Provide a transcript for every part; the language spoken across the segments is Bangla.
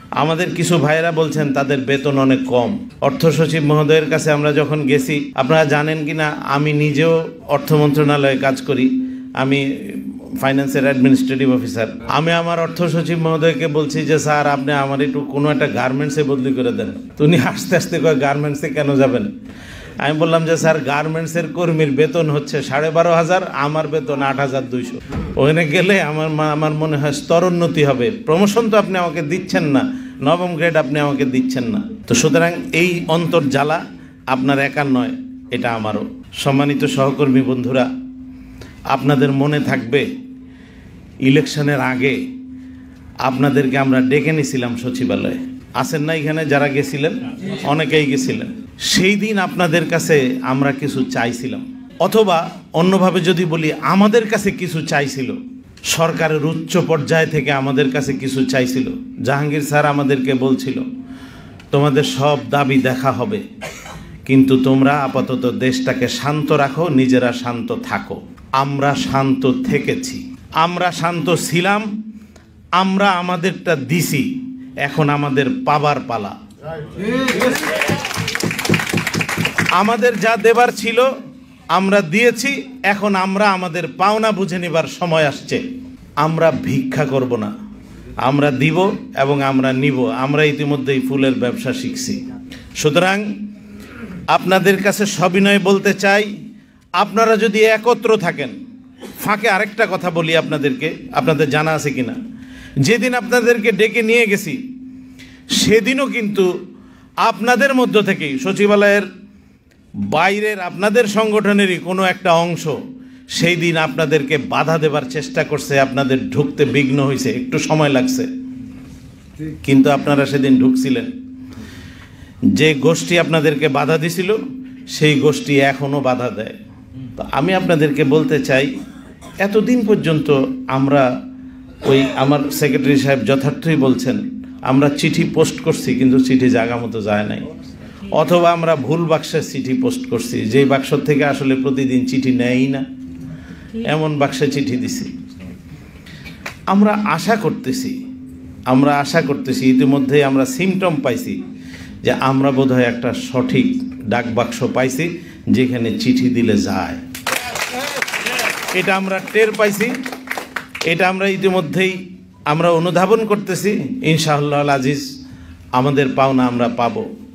আমাদের কিছু ভাইয়েরা বলছেন তাদের বেতন অনেক কম। অর্থ সচিব মহোদয়ের কাছে আমরা যখন গেছি, আপনারা জানেন কি না, আমি নিজেও অর্থ মন্ত্রণালয়ে কাজ করি, আমি ফাইন্যান্সের অ্যাডমিনিস্ট্রেটিভ অফিসার। আমি আমার অর্থ সচিব মহোদয়কে বলছি যে স্যার আপনি আমার একটু কোনো একটা গার্মেন্টসে বদলি করে দেন। তো উনি আস্তে আস্তে কয় গার্মেন্টসে কেন যাবেন? আমি বললাম যে স্যার গার্মেন্টসের কর্মীর বেতন হচ্ছে 12,500, আমার বেতন 8,200। ওখানে গেলে আমার মনে হয় স্তরোন্নতি হবে। প্রমোশন তো আপনি আমাকে দিচ্ছেন না, নবম গ্রেড আপনি আমাকে দিচ্ছেন না। তো সুতরাং এই অন্তর্জ্বালা আপনার একার নয়, এটা আমারও। সম্মানিত সহকর্মী বন্ধুরা, আপনাদের মনে থাকবে ইলেকশনের আগে আপনাদেরকে আমরা ডেকে নিয়েছিলাম সচিবালয়ে। আছেন না এখানে যারা গেছিলেন? অনেকেই গেছিলেন। সেই দিন আপনাদের কাছে আমরা কিছু চাইছিলাম, অথবা অন্যভাবে যদি বলি আমাদের কাছে কিছু চাইছিল। সরকারের উচ্চ পর্যায় থেকে আমাদের কাছে কিছু চাইছিল। জাহাঙ্গীর স্যার আমাদেরকে বলছিল তোমাদের সব দাবি দেখা হবে, কিন্তু তোমরা আপাতত দেশটাকে শান্ত রাখো, নিজেরা শান্ত থাকো। আমরা শান্ত থেকেছি, আমরা শান্ত ছিলাম, আমরা আমাদেরটা দিছি, এখন আমাদের পাবার পালা। আমাদের যা দেবার ছিল আমরা দিয়েছি, এখন আমরা আমাদের পাওনা বুঝে নেবার সময় আসছে। আমরা ভিক্ষা করব না, আমরা দিব এবং আমরা নিব। আমরা ইতিমধ্যেই ফুলের ব্যবসা শিখছি। সুতরাং আপনাদের কাছে সবিনয় বলতে চাই, আপনারা যদি একত্র থাকেন। ফাঁকে আরেকটা কথা বলি আপনাদেরকে, আপনাদের জানা আছে কিনা, যেদিন আপনাদেরকে ডেকে নিয়ে গেছি সেদিনও কিন্তু আপনাদের মধ্য থেকেই, সচিবালয়ের বাইরের আপনাদের সংগঠনেরই কোনো একটা অংশ সেই দিন আপনাদেরকে বাধা দেবার চেষ্টা করছে, আপনাদের ঢুকতে বিঘ্ন হয়েছে, একটু সময় লাগছে, কিন্তু আপনারা সেদিন ঢুকছিলেন। যে গোষ্ঠী আপনাদেরকে বাধা দিছিল সেই গোষ্ঠী এখনও বাধা দেয়। তো আমি আপনাদেরকে বলতে চাই, এতদিন পর্যন্ত আমরা আমার সেক্রেটারি সাহেব যথার্থই বলছেন, আমরা চিঠি পোস্ট করছি কিন্তু চিঠি জায়গা মতো যায় নাই, অথবা আমরা ভুল বাক্সে চিঠি পোস্ট করছি, যেই বাক্স থেকে আসলে প্রতিদিন চিঠি নেয়ই না, এমন বাক্সে চিঠি দিছি। আমরা আশা করতেছি ইতিমধ্যেই আমরা সিমটম পাইছি যে আমরা বোধহয় একটা সঠিক ডাক বাক্স পাইছি যেখানে চিঠি দিলে যায়। এটা আমরা টের পাইছি, এটা আমরা ইতিমধ্যেই আমরা অনুধাবন করতেছি। ইনশাআল্লাহ আজিজ আমাদের পাওনা আমরা পাব।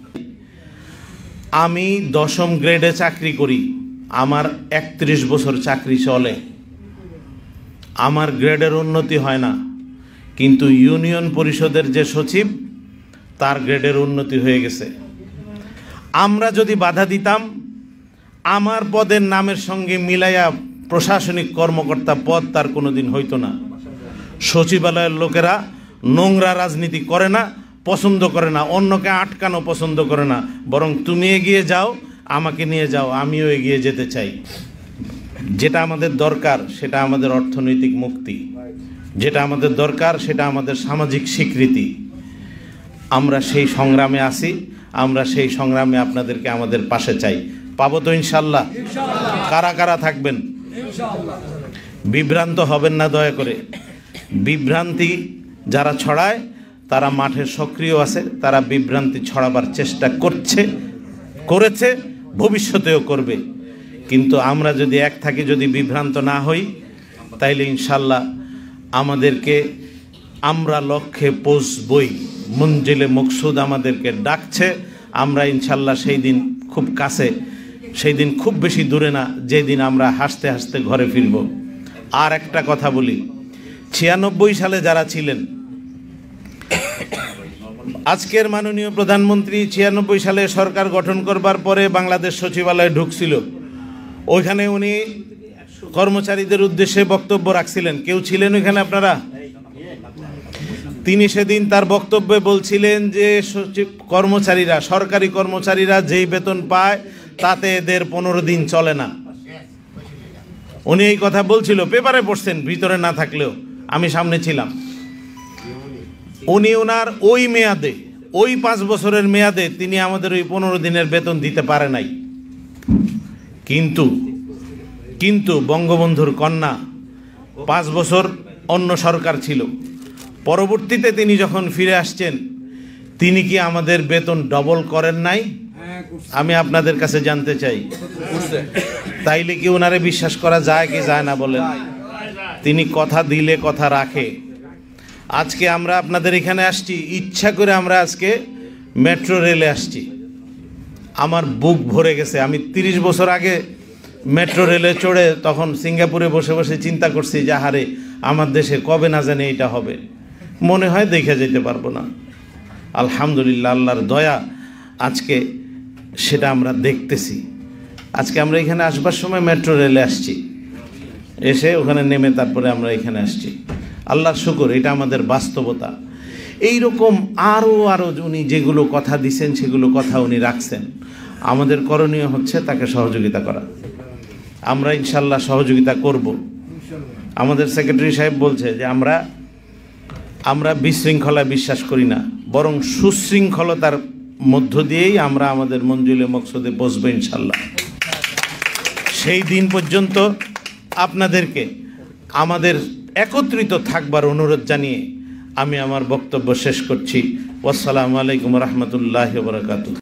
আমি 10ম গ্রেডে চাকরি করি, আমার 31 বছর চাকরি চলে, আমার গ্রেডের উন্নতি হয় না, কিন্তু ইউনিয়ন পরিষদের যে সচিব তার গ্রেডের উন্নতি হয়ে গেছে। আমরা যদি বাধা দিতাম, আমার পদের নামের সঙ্গে মিলাইয়া প্রশাসনিক কর্মকর্তা পদ তার কোনোদিন হইতো না। সচিবালয়ের লোকেরা নোংরা রাজনীতি করে না, পছন্দ করে না, অন্যকে আটকানো পছন্দ করে না, বরং তুমি এগিয়ে যাও, আমাকে নিয়ে যাও, আমিও এগিয়ে যেতে চাই। যেটা আমাদের দরকার সেটা আমাদের অর্থনৈতিক মুক্তি, যেটা আমাদের দরকার সেটা আমাদের সামাজিক স্বীকৃতি। আমরা সেই সংগ্রামে আছি, আমরা সেই সংগ্রামে আপনাদেরকে আমাদের পাশে চাই। পাবো তো ইনশাল্লাহ? কারা কারা থাকবেন? বিভ্রান্ত হবেন না দয়া করে। বিভ্রান্তি যারা ছড়ায় তারা মাঠে সক্রিয় আছে, তারা বিভ্রান্তি ছড়াবার চেষ্টা করেছে, ভবিষ্যতেও করবে। কিন্তু আমরা যদি এক থাকি, যদি বিভ্রান্ত না হই, তাইলে ইনশাল্লাহ আমাদেরকে আমরা লক্ষ্যে পৌঁছবই। মঞ্জিলে মকসুদ আমাদেরকে ডাকছে। আমরা ইনশাল্লাহ সেই দিন খুব কাছে, সেই দিন খুব বেশি দূরে না, যেদিন আমরা হাসতে হাসতে ঘরে ফিরব। আর একটা কথা বলি, 96 সালে যারা ছিলেন, আজকের মাননীয় প্রধানমন্ত্রী 96 সালে সরকার গঠন করবার পরে বাংলাদেশ সচিবালয়ে ঢুকছিল, ওইখানে উনি কর্মচারীদের উদ্দেশ্যে বক্তব্য রাখছিলেন। কেউ ছিলেন ওইখানে আপনারা? তিনি সেদিন তার বক্তব্যে বলছিলেন যে কর্মচারীরা, সরকারি কর্মচারীরা যেই বেতন পায় তাতে এদের 15 দিন চলে না। উনি এই কথা বলছিল, পেপারে পড়ছেন, ভিতরে না থাকলেও আমি সামনে ছিলাম। উনি ওনার ওই মেয়াদে, ওই 5 বছরের মেয়াদে তিনি আমাদের ওই 15 দিনের বেতন দিতে পারে নাই। কিন্তু বঙ্গবন্ধুর কন্যা, 5 বছর অন্য সরকার ছিল, পরবর্তীতে তিনি যখন ফিরে আসছেন তিনি কি আমাদের বেতন ডবল করেন নাই? আমি আপনাদের কাছে জানতে চাই, তাইলে কি ওনারে বিশ্বাস করা যায় কি যায় না বলেন? তিনি কথা দিলে কথা রাখে। আজকে আমরা আপনাদের এখানে আসছি, ইচ্ছা করে আমরা আজকে মেট্রো রেলে আসছি। আমার বুক ভরে গেছে। আমি 30 বছর আগে মেট্রো রেলে চড়ে তখন সিঙ্গাপুরে বসে বসে চিন্তা করছি যে হারে আমার দেশে কবে না জানি এটা হবে, মনে হয় দেখে যেতে পারবো না। আলহামদুলিল্লাহ, আল্লাহর দয়া, আজকে সেটা আমরা দেখতেছি। আজকে আমরা এখানে আসবার সময় মেট্রো রেলে আসছি, এসে ওখানে নেমে তারপরে আমরা এখানে আসছি। আল্লাহর শুকর, এটা আমাদের বাস্তবতা। এই রকম আরও উনি যেগুলো কথা দিছেন সেগুলো কথা উনি রাখছেন। আমাদের করণীয় হচ্ছে তাকে সহযোগিতা করা। আমরা ইনশাল্লাহ সহযোগিতা করব। আমাদের সেক্রেটারি সাহেব বলছে যে আমরা বিশৃঙ্খলায় বিশ্বাস করি না, বরং সুশৃঙ্খলতার মধ্য দিয়েই আমরা আমাদের মঞ্জুলে মকসদে পৌঁছবো ইনশাল্লাহ। সেই দিন পর্যন্ত আপনাদেরকে আমাদের একত্রিত থাকবার অনুরোধ জানিয়ে আমি আমার বক্তব্য শেষ করছি। আসসালামু আলাইকুম রহমতুল্লাহি ওয়া বারাকাতুহু।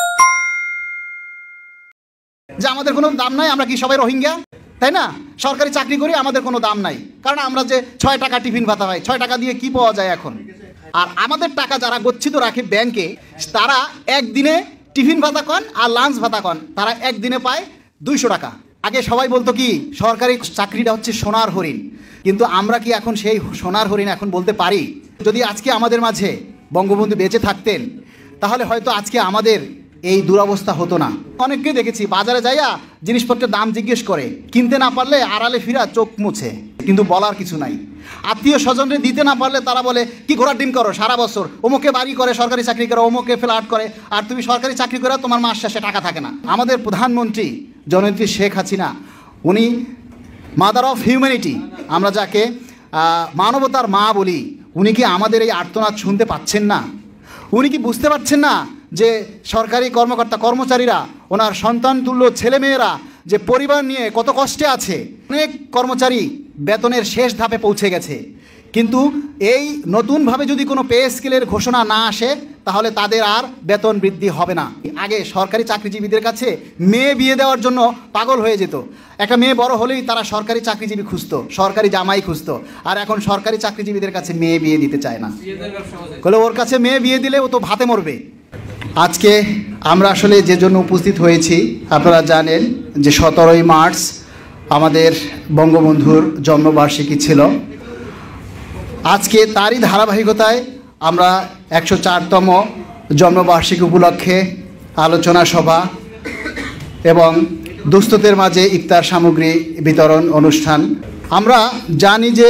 যে আমাদের কোনো দাম নাই, আমরা কি সবাই রোহিঙ্গা, তাই না? সরকারি চাকরি করি, আমাদের কোনো দাম নাই, কারণ আমরা যে 6 টাকা টিফিন ভাতা হয়, 6 টাকা দিয়ে কি পাওয়া যায় এখন? আর আমাদের টাকা যারা গচ্ছিত রাখে ব্যাংকে, তারা একদিনে টিফিন ভাতা কন আর লাঞ্চ ভাতা কন, তারা একদিনে পায় 200 টাকা। আগে সবাই বলতো কি সরকারি চাকরিটা হচ্ছে সোনার হরিণ, কিন্তু আমরা কি এখন সেই সোনার হরিণ এখন বলতে পারি? যদি আজকে আমাদের মাঝে বঙ্গবন্ধু বেঁচে থাকতেন তাহলে হয়তো আজকে আমাদের এই দুরবস্থা হতো না। অনেককে দেখেছি বাজারে যাইয়া জিনিসপত্রের দাম জিজ্ঞেস করে, কিনতে না পারলে আড়ালে ফিরা চোখ মুছে, কিন্তু বলার কিছু নাই। আত্মীয় স্বজনরে দিতে না পারলে তারা বলে কি ঘোড়ার ডিম করো সারা বছর, অমুকে বাড়ি করে সরকারি চাকরি করে, অমুকে ফ্ল্যাট করে, আর তুমি সরকারি চাকরি করে তোমার মাস শেষে টাকা থাকে না। আমাদের প্রধানমন্ত্রী জননেত্রী শেখ হাসিনা, উনি মাদার অফ হিউম্যানিটি, আমরা যাকে মানবতার মা বলি, উনি কি আমাদের এই আর্তনাদ শুনতে পাচ্ছেন না? উনি কি বুঝতে পারছেন না যে সরকারি কর্মকর্তা কর্মচারীরা, ওনার সন্তান তুল্য ছেলেমেয়েরা যে পরিবার নিয়ে কত কষ্টে আছে? অনেক কর্মচারী বেতনের শেষ ধাপে পৌঁছে গেছে, কিন্তু এই নতুনভাবে যদি কোনো পে স্কেলের ঘোষণা না আসে তাহলে তাদের আর বেতন বৃদ্ধি হবে না। আগে সরকারি চাকরিজীবীদের কাছে মেয়ে বিয়ে দেওয়ার জন্য পাগল হয়ে যেত। একটা মেয়ে বড় হলেই তারা সরকারি চাকরিজীবী খুঁজতো, সরকারি জামাই খুঁজতো, আর এখন সরকারি চাকরিজীবীদের কাছে মেয়ে বিয়ে দিতে চায় না, বলে ওর কাছে মেয়ে বিয়ে দিলে ও তো ভাতে মরবে। আজকে আমরা আসলে যে জন্য উপস্থিত হয়েছি, আপনারা জানেন যে 17ই মার্চ আমাদের বঙ্গবন্ধুর জন্মবার্ষিকী ছিল। আজকে তারই ধারাবাহিকতায় আমরা 104তম জন্মবার্ষিকী উপলক্ষে আলোচনা সভা এবং দুস্থদের মাঝে ইফতার সামগ্রী বিতরণ অনুষ্ঠান। আমরা জানি যে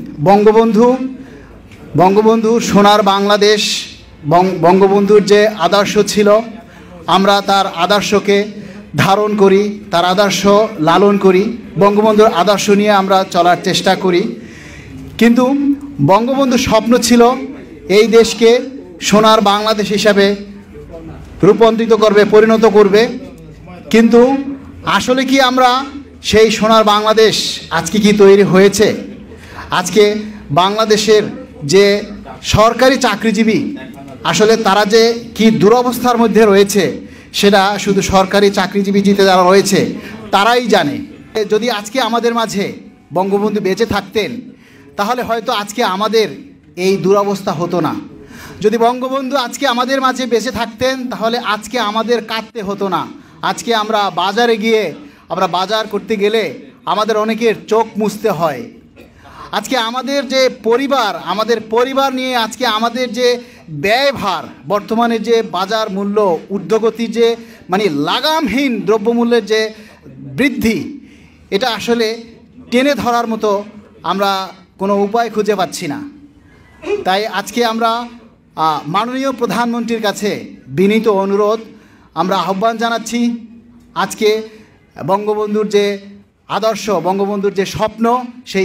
বঙ্গবন্ধু সোনার বাংলাদেশ, বঙ্গবন্ধুর যে আদর্শ ছিল, আমরা তার আদর্শকে ধারণ করি, তার আদর্শ লালন করি, বঙ্গবন্ধুর আদর্শ নিয়ে আমরা চলার চেষ্টা করি। কিন্তু বঙ্গবন্ধুর স্বপ্ন ছিল এই দেশকে সোনার বাংলাদেশ হিসাবে রূপান্তরিত করবে, পরিণত করবে। কিন্তু আসলে কি আমরা সেই সোনার বাংলাদেশ আজকে কি তৈরি হয়েছে? আজকে বাংলাদেশের যে সরকারি চাকরিজীবী, আসলে তারা যে কি দুরবস্থার মধ্যে রয়েছে সেটা শুধু সরকারি চাকরিজীবী যারা রয়েছে তারাই জানে। যদি আজকে আমাদের মাঝে বঙ্গবন্ধু বেঁচে থাকতেন তাহলে হয়তো আজকে আমাদের এই দুরবস্থা হতো না। যদি বঙ্গবন্ধু আজকে আমাদের মাঝে বেঁচে থাকতেন তাহলে আজকে আমাদের কাঁদতে হতো না। আজকে আমরা বাজারে গিয়ে বাজার করতে গেলে আমাদের অনেকের চোখ মুছতে হয়। আজকে আমাদের যে পরিবার নিয়ে আজকে আমাদের যে ব্যয়ভার, বর্তমানে যে বাজার মূল্য ঊর্ধ্বগতি, যে মানে লাগামহীন দ্রব্যমূল্যের যে বৃদ্ধি, এটা আসলে টেনে ধরার মতো আমরা কোনো উপায় খুঁজে পাচ্ছি না। তাই আজকে আমরা মাননীয় প্রধানমন্ত্রীর কাছে বিনীত অনুরোধ, আমরা আহ্বান জানাচ্ছি, আজকে বঙ্গবন্ধুর যে আদর্শ, বঙ্গবন্ধুর যে স্বপ্ন, সেই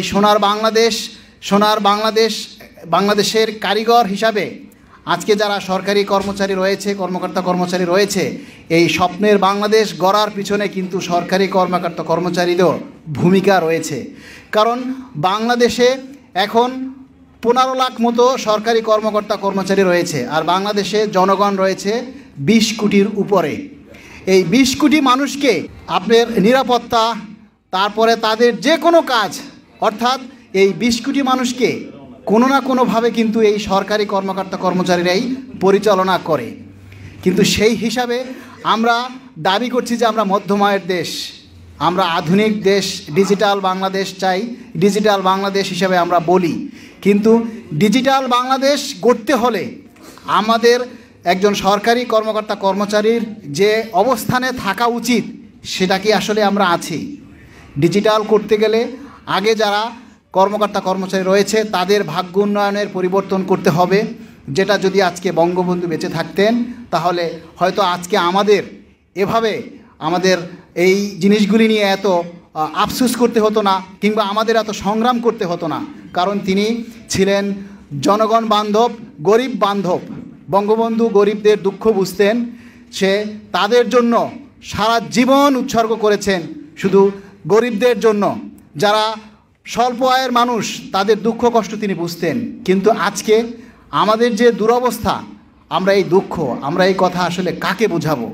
বাংলাদেশের কারিগর হিসাবে আজকে যারা সরকারি কর্মচারী রয়েছে, কর্মচারী রয়েছে, এই স্বপ্নের বাংলাদেশ গড়ার পিছনে কিন্তু সরকারি কর্মচারীদেরও ভূমিকা রয়েছে। কারণ বাংলাদেশে এখন 15 লাখ মতো সরকারি কর্মকর্তা কর্মচারী রয়েছে, আর বাংলাদেশে জনগণ রয়েছে 20 কোটির উপরে। এই 20 কোটি মানুষকে আপনার নিরাপত্তা, তারপরে তাদের যে কোনো কাজ, অর্থাৎ এই 20 কোটি মানুষকে কোনো না কোনোভাবে কিন্তু এই সরকারি কর্মকর্তা কর্মচারীরাই পরিচালনা করে। কিন্তু সেই হিসাবে আমরা দাবি করছি যে আমরা মধ্যম আয়ের দেশ, আমরা আধুনিক দেশ, ডিজিটাল বাংলাদেশ চাই। ডিজিটাল বাংলাদেশ হিসাবে আমরা বলি, কিন্তু ডিজিটাল বাংলাদেশ গড়তে হলে আমাদের একজন সরকারি কর্মকর্তা কর্মচারীর যে অবস্থানে থাকা উচিত সেটা কি আসলে আমরা আছি? ডিজিটাল করতে গেলে আগে যারা কর্মকর্তা কর্মচারী রয়েছে তাদের ভাগ্য উন্নয়নের পরিবর্তন করতে হবে, যেটা যদি আজকে বঙ্গবন্ধু বেঁচে থাকতেন তাহলে হয়তো আজকে আমাদের এভাবে আমাদের এই জিনিসগুলি নিয়ে এত আফসোস করতে হতো না, কিংবা আমাদের এত সংগ্রাম করতে হতো না। কারণ তিনি ছিলেন জনগণ বান্ধব, গরিব বান্ধব। বঙ্গবন্ধু গরিবদের দুঃখ বুঝতেন, সে তাদের জন্য সারা জীবন উৎসর্গ করেছেন, শুধু গরিবদের জন্য। যারা স্বল্প আয়ের মানুষ তাদের দুঃখ কষ্ট তিনি বুঝতেন। কিন্তু আজকে আমাদের যে দুরবস্থা, আমরা এই দুঃখ, আমরা এই কথা আসলে কাকে বোঝাবো?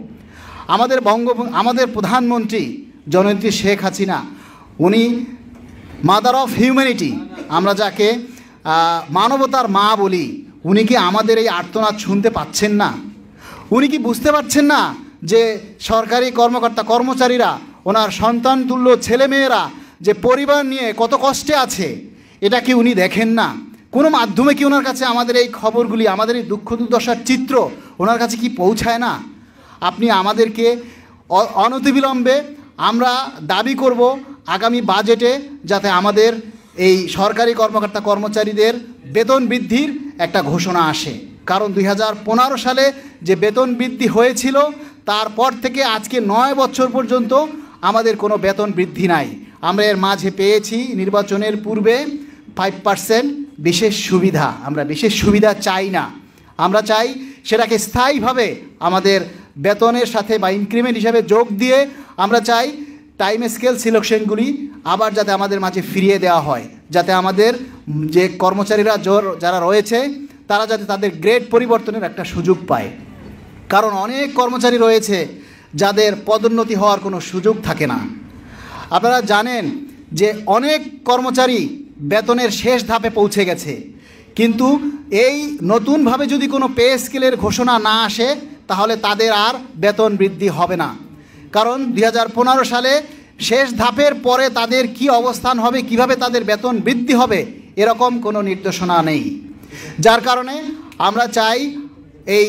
আমাদের প্রধানমন্ত্রী জননেত্রী শেখ হাসিনা, উনি মাদার অফ হিউম্যানিটি, আমরা যাকে মানবতার মা বলি, উনি কি আমাদের এই আর্তনাদ শুনতে পাচ্ছেন না? উনি কি বুঝতে পারছেন না যে সরকারি কর্মকর্তা কর্মচারীরা, ওনার সন্তান তুল্য ছেলেমেয়েরা যে পরিবার নিয়ে কত কষ্টে আছে, এটা কি উনি দেখেন না? কোনো মাধ্যমে কি ওনার কাছে আমাদের এই খবরগুলি, আমাদের এই দুঃখ দুর্দশার চিত্র ওনার কাছে কি পৌঁছায় না? আপনি আমাদেরকে অনতিবিলম্বে, আমরা দাবি করব আগামী বাজেটে যাতে আমাদের এই সরকারি কর্মকর্তা কর্মচারীদের বেতন বৃদ্ধির একটা ঘোষণা আসে। কারণ 2015 সালে যে বেতন বৃদ্ধি হয়েছিল তারপর থেকে আজকে 9 বছর পর্যন্ত আমাদের কোনো বেতন বৃদ্ধি নাই। আমরা এর মাঝে পেয়েছি নির্বাচনের পূর্বে 5% বিশেষ সুবিধা। আমরা বিশেষ সুবিধা চাই না, আমরা চাই সেটাকে স্থায়ীভাবে আমাদের বেতনের সাথে বা ইনক্রিমেন্ট হিসাবে যোগ দিয়ে আমরা চাই টাইম স্কেল সিলেকশনগুলি আবার যাতে আমাদের মাঝে ফিরিয়ে দেওয়া হয়, যাতে আমাদের যে কর্মচারীরা যারা রয়েছে তারা যাতে তাদের গ্রেড পরিবর্তনের একটা সুযোগ পায়। কারণ অনেক কর্মচারী রয়েছে যাদের পদোন্নতি হওয়ার কোনো সুযোগ থাকে না। আপনারা জানেন যে অনেক কর্মচারী বেতনের শেষ ধাপে পৌঁছে গেছে, কিন্তু এই নতুনভাবে যদি কোনো পে স্কেলের ঘোষণা না আসে তাহলে তাদের আর বেতন বৃদ্ধি হবে না। কারণ 2015 সালে শেষ ধাপের পরে তাদের কি অবস্থান হবে, কিভাবে তাদের বেতন বৃদ্ধি হবে, এরকম কোনো নির্দেশনা নেই। যার কারণে আমরা চাই এই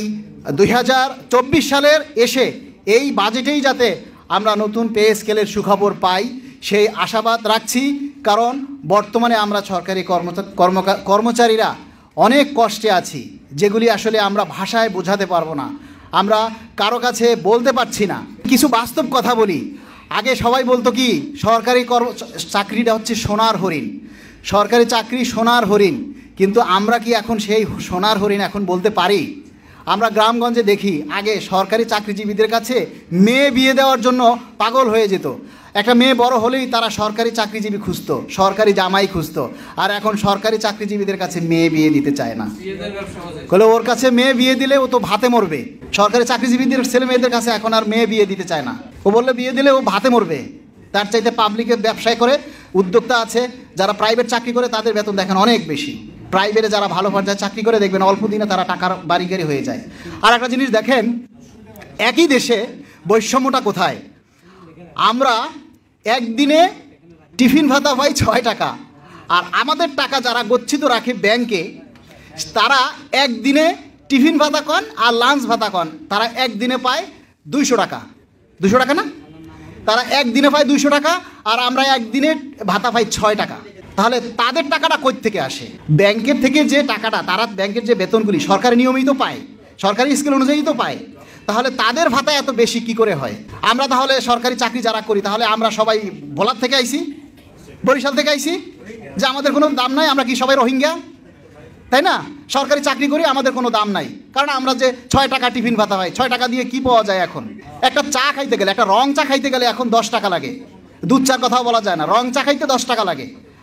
2024 সালের এসে এই বাজেটেই যাতে আমরা নতুন পে স্কেলের সুখবর পাই, সেই আশাবাদ রাখছি। কারণ বর্তমানে আমরা সরকারি কর্মচারীরা অনেক কষ্টে আছি, যেগুলি আসলে আমরা ভাষায় বোঝাতে পারবো না, আমরা কারো কাছে বলতে পারছি না। কিছু বাস্তব কথা বলি। আগে সবাই বলতো কি সরকারি চাকরিটা হচ্ছে সোনার হরিণ, সরকারি চাকরি সোনার হরিণ, কিন্তু আমরা কি এখন সেই সোনার হরিণ এখন বলতে পারি? আমরা গ্রামগঞ্জে দেখি আগে সরকারি চাকরিজীবীদের কাছে মেয়ে বিয়ে দেওয়ার জন্য পাগল হয়ে যেত। একটা মেয়ে বড় হলেই তারা সরকারি চাকরিজীবী খুঁজত, সরকারি জামাই খুঁজত। আর এখন সরকারি চাকরিজীবীদের কাছে মেয়ে বিয়ে দিতে চায় না, বলে ওর কাছে মেয়ে বিয়ে দিলে ও তো ভাতে মরবে। সরকারি চাকরিজীবীদের ছেলে মেয়েদের কাছে এখন আর মেয়ে বিয়ে দিতে চায় না, ও বললে বিয়ে দিলে ও ভাতে মরবে। তার চাইতে পাবলিকের ব্যবসায় করে উদ্যোক্তা আছে যারা প্রাইভেট চাকরি করে, তাদের বেতন দেখেন অনেক বেশি। প্রাইভেটে যারা ভালো পর্যায়ে চাকরি করে দেখবেন অল্প দিনে তারা টাকার বাড়িগাড়ি হয়ে যায়। আর একটা জিনিস দেখেন, একই দেশে বৈষম্যটা কোথায়? আমরা একদিনে টিফিন ভাতা পাই 6 টাকা, আর আমাদের টাকা যারা গচ্ছিত রাখে ব্যাংকে, তারা একদিনে টিফিন ভাতা কন আর লাঞ্চ ভাতা কন, তারা একদিনে পায় 200 টাকা। 200 টাকা না? তারা একদিনে পায় 200 টাকা, আর আমরা একদিনে ভাতা পাই 6 টাকা। তাহলে তাদের টাকাটা কই থেকে আসে? ব্যাংকের থেকে যে টাকাটা, তারা ব্যাংকের যে বেতনগুলি সরকারি নিয়মিত পায়, সরকারি স্কেল অনুযায়ী তো পায়, তাহলে তাদের ভাতা এত বেশি কি করে হয়? আমরা তাহলে সরকারি চাকরি যারা করি, তাহলে আমরা সবাই ভোলার থেকে আইছি, বরিশাল থেকে আইছি, যে আমাদের কোনো দাম নাই, আমরা কি সবাই রোহিঙ্গা? তাই না? সরকারি চাকরি করি, আমাদের কোনো দাম নাই, কারণ আমরা যে 6 টাকা টিফিন ভাতা হয়, 6 টাকা দিয়ে কি পাওয়া যায়? এখন একটা চা খাইতে গেলে, একটা রং চা খাইতে গেলে এখন 10 টাকা লাগে। দুধ চার কথাও বলা যায় না, রং চা খাইতে 10 টাকা লাগে।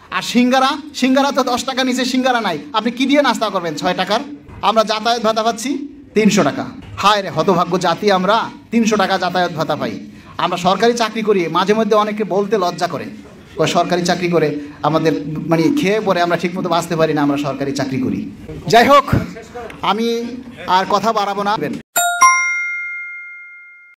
আর সিঙ্গারা তো 10 টাকা নিচে সিঙ্গারা নাই, আপনি কি দিয়ে নাস্তা করবেন 6 টাকার? আমরা যাতায়াত ভাতা পাচ্ছি 300 টাকা। হায় রে হতভাগ্য জাতি, আমরা 300 টাকা যাতায়াত ভাতা পাই। আমরা সরকারি চাকরি করি, মাঝে মধ্যে অনেকে বলতে লজ্জা করে, সরকারি চাকরি করে আমাদের মানে খেয়ে পরে আমরা ঠিকমতো বাঁচতে পারি না, আমরা সরকারি চাকরি করি। যাই হোক, আমি আর কথা বাড়াবো না।